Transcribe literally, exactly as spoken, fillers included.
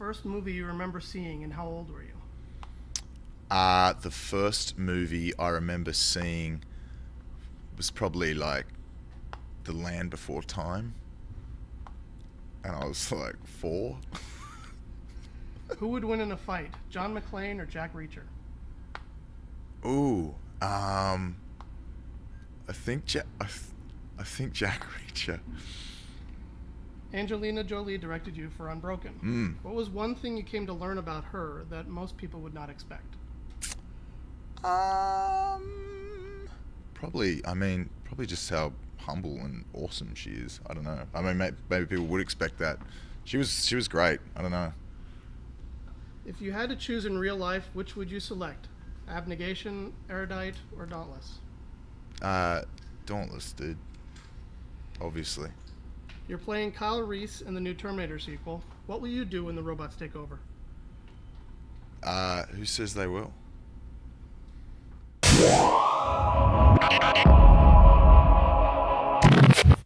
first movie you remember seeing, and how old were you? Uh, the first movie I remember seeing was probably like The Land Before Time, and I was like four. Who would win in a fight, John McClane or Jack Reacher? Ooh, um, I think ja- I, th- I think Jack Reacher. Angelina Jolie directed you for Unbroken. Mm. What was one thing you came to learn about her that most people would not expect? Um, probably. I mean, probably just how humble and awesome she is. I don't know. I mean, may- maybe people would expect that. She was she was great. I don't know. If you had to choose in real life, which would you select? Abnegation, erudite, or dauntless? Uh, Dauntless, dude. Obviously. You're playing Kyle Reese in the new Terminator sequel. What will you do when the robots take over? Uh, who says they will?